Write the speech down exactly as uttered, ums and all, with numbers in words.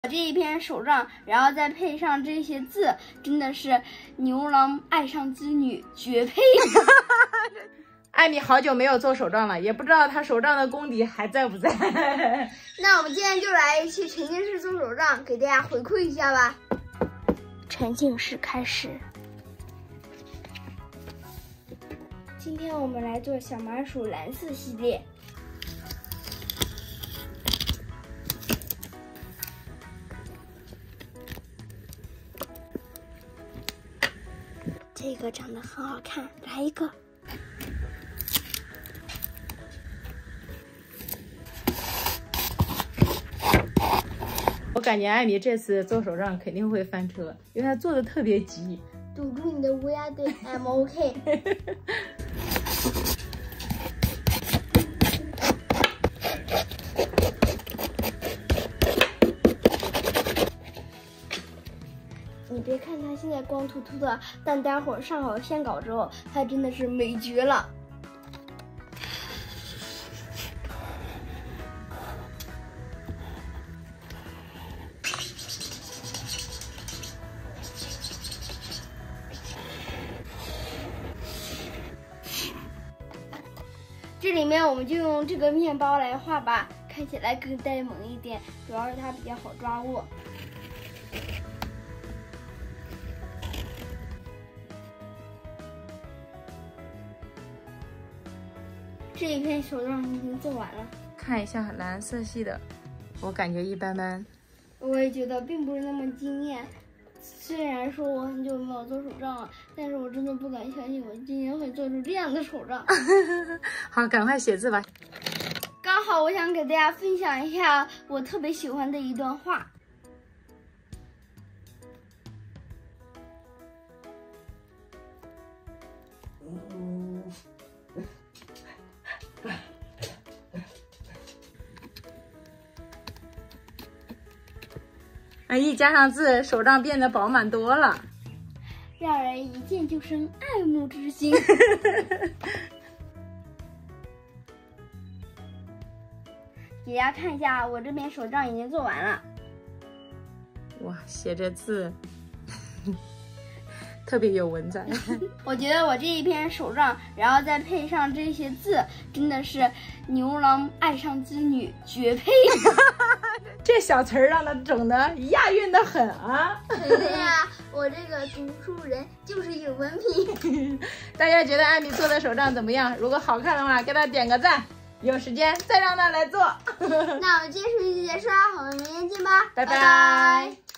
这一篇手账，然后再配上这些字，真的是牛郎爱上织女，绝配！ 艾米好久没有做手账了，也不知道她手账的功底还在不在。 那我们今天就来去沉浸式做手账，给大家回馈一下吧。沉浸式开始。今天我们来做小麻薯蓝色系列。这个长得很好看，来一个。 我感觉艾米这次做手账肯定会翻车，因为她做的特别急。 堵住你的乌鸦嘴 ，I'm OK。你别看它现在光秃秃的，但待会儿上好线稿之后，它真的是美绝了。这里面我们就用这个面包来画吧，看起来更呆萌一点，主要是它比较好抓握。这一篇手账已经做完了， 看一下蓝色系的，我感觉一般般。 我也觉得并不是那么惊艳。虽然说我很久没有做手账了，但是我真的不敢相信我今年会做出这样的手账。 好，赶快写字吧。 刚好我想给大家分享一下我特别喜欢的一段话。 哎，一加上字，手账变得饱满多了， 让人一见就生爱慕之心。给大家看一下，我这边手账已经做完了。 哇，写着字特别有文采。 我觉得我这一篇手账，然后再配上这些字，真的是牛郎爱上织女，绝配！ 这小词儿让他整的押韵的很啊！ 肯定呀，我这个读书人就是有文凭。 大家觉得艾米做的手账怎么样？如果好看的话，给他点个赞。有时间再让他来做。 那我们今天视频就结束啦，我们明天见吧， 拜拜。 拜拜。